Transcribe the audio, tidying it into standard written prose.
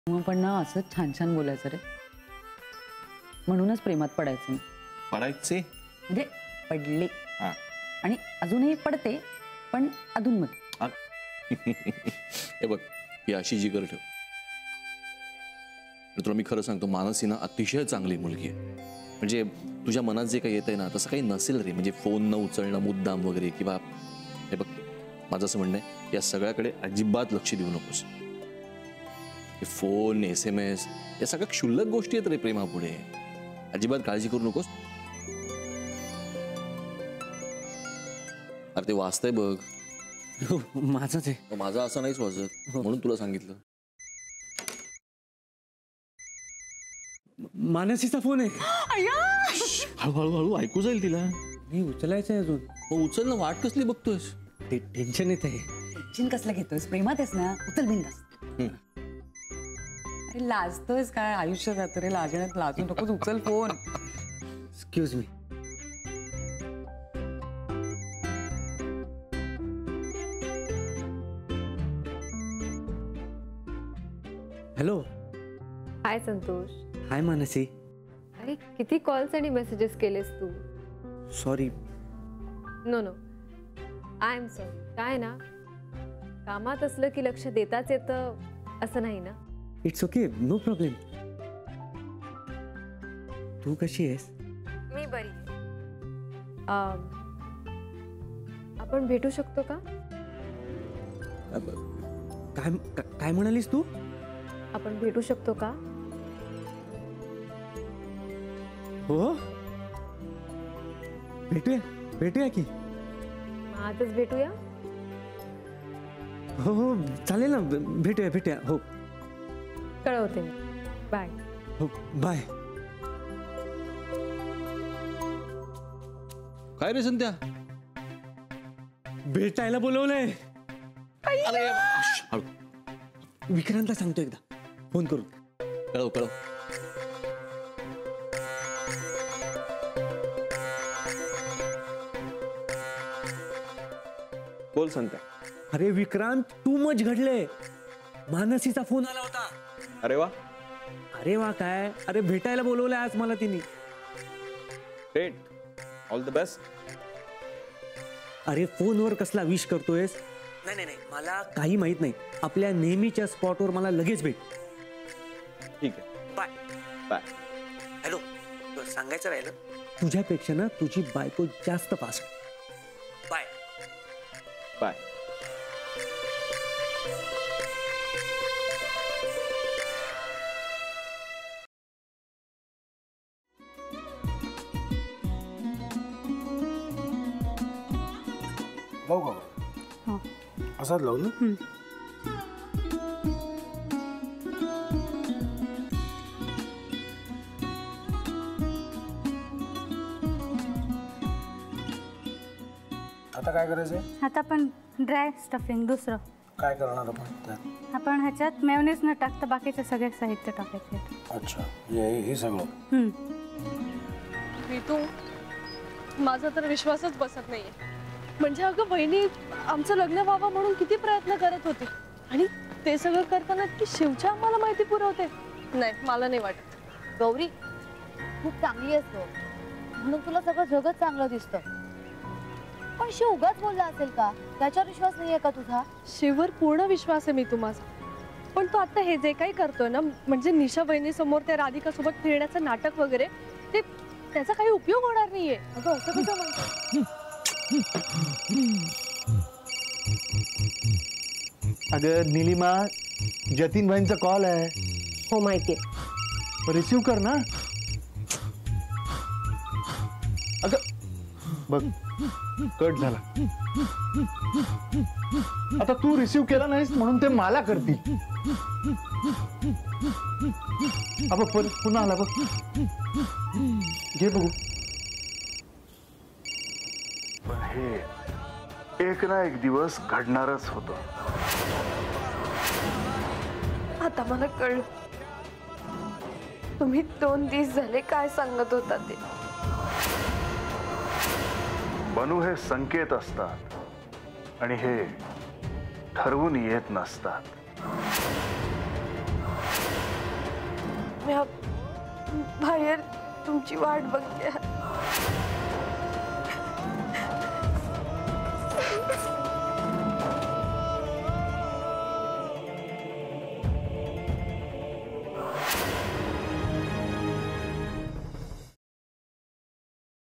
मग पण ना असं छान छान बोलायचं रे, म्हणूनच प्रेमात पडायचं. पडायचे म्हणजे पडले हा. आणि अजूनही पडते, पण अधूनमधून. हे बघ, ही अशी जिगर ठेव. तुला मी खरं सांगतो, मानसी ना अतिशय चांगली मुलगी आहे. म्हणजे तुझ्या मनात जे काही येतंय ना तसं काही नसेल रे. म्हणजे फोन न उचलणं मुद्दाम वगैरे किंवा हे बघ, माझं असं म्हणणं आहे, या सगळ्याकडे अजिबात लक्ष देऊ नकोस. फोन, SMS या सगळ्या क्षुल्लक गोष्टी आहेत रे प्रेमापुढे. अजिबात काळजी करू नकोस. अरे ते वाचतंय बघ. माझंच आहे. माझं असं नाहीच वाजत, म्हणून तुला सांगितलं. मानसीचा फोन आहे. हळूहळू हळू ऐकू जाईल तिला. मी उचलायचं आहे अजून. मग उचल ना, वाट कसली बघतोयस? ते टेन्शन येत आहे. टेन्शन कसलं घेतोयस? प्रेमात आहेस ना, उचल बिंदास. अरे लाजतोयस काय? आयुष्य जातं रे लाजण्यात. लाजू नकोस, उचल phone. Excuse me. Hello. Hi Santosh. Hi Mansi. अरे किती कॉल्स आणि मेसेजेस केलेस तू? Sorry. No no, I am sorry. काय ना, कामात असलं की लक्ष देताच येतं असं नाही ना. It's okay, no problem. तू कशी आहेस? मी बरी. आपण भेटू शकतो का? काय काय म्हणालीस तू? आपण भेटू शकतो का? हो, भेटूया भेटूया की. आजच भेटूया. हो हो चालेल ना, भेटूया भेटूया. हो कळवते. बाय. हो बाय. काय रे संध्या? भेटायला बोलवलंय. अरे हळू. विक्रांतला सांगतो एकदा फोन करून. कळव कळव. बोल संध्या. अरे विक्रांत, तू मच घडले. मानसीचा फोन आला होता. अरे वा. अरे वा काय? अरे भेटायला बोलवलंय आज मला तिने. Great, all the best. अरे फोनवर कसला विश करतोयस? नाही नाही नाही, मला काही माहित नाही. आपल्या नेहमीच्या स्पॉटवर मला लगेच भेट. ठीक आहे. Bye bye. हॅलो, सांगायचं राहिलं, तुझ्यापेक्षा ना तुझी बायको जास्त फास्ट. Bye bye. लावू का? असाच लावू ना. आता काय करायचंय? आता आपण ड्राय स्टफिंग दुसरं काय करणार आपण त्यात? आपण ह्याच्यात मेयोनीज न टाकता बाकीचे सगळे साहित्य टाकायचे. अच्छा, हे सगळं. ऋतू, माझा तर विश्वासच बसत नाहीये. म्हणजे अगं बहिणी आमचं लग्न व्हावं म्हणून किती प्रयत्न करत होती, आणि ते सगळं करताना की शिवच्या आम्हाला माहिती पुरवते. नाही, मला नाही वाटत. गौरी खूप चांगली असतो म्हणून तुला सगळं जगत चांगलं दिसतं, पण शिव उगाच बोलला असेल का? त्याच्यावर विश्वास नाहीये का तुझा? शिववर पूर्ण विश्वास आहे मी माझा, पण तो आता हे जे काही करतोय ना, म्हणजे निशा बहिणी समोर त्या राधिका सोबत फिरण्याचं नाटक वगैरे, ते त्याचा काही उपयोग होणार नाहीये. अगं असं कसं म्हणतो? अगं नीलिमा, जतीन भाईंचा कॉल आहे. हो माहितीये. रिसीव कर ना. अगं बघ, कट झाला. आता तू रिसीव केला नाहीस म्हणून ते मला करतील. अबघ पुन्हा आला बघ. घे बघू. पण हे एक ना एक दिवस घडणारच होतं. आता मला कळलं तुम्ही 2 दिवस झाले काय सांगत होता ते. बनू हे संकेत असतात आणि हे ठरवून येत नसतात. मी बाहेर तुमची वाट बघते.